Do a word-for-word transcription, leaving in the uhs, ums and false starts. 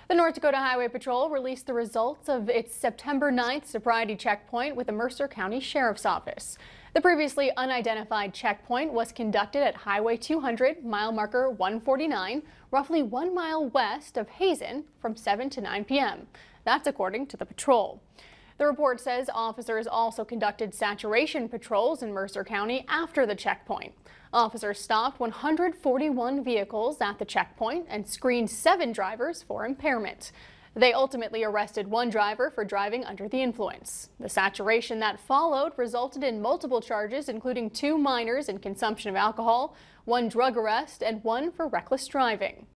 The North Dakota Highway Patrol released the results of its September ninth sobriety checkpoint with the Mercer County Sheriff's Office. The previously unidentified checkpoint was conducted at Highway two hundred, mile marker one forty-nine, roughly one mile west of Hazen from seven to nine p m That's according to the patrol. The report says officers also conducted saturation patrols in Mercer County after the checkpoint. Officers stopped one hundred forty-one vehicles at the checkpoint and screened seven drivers for impairment. They ultimately arrested one driver for driving under the influence. The saturation that followed resulted in multiple charges, including two minors in consumption of alcohol, one drug arrest, and one for reckless driving.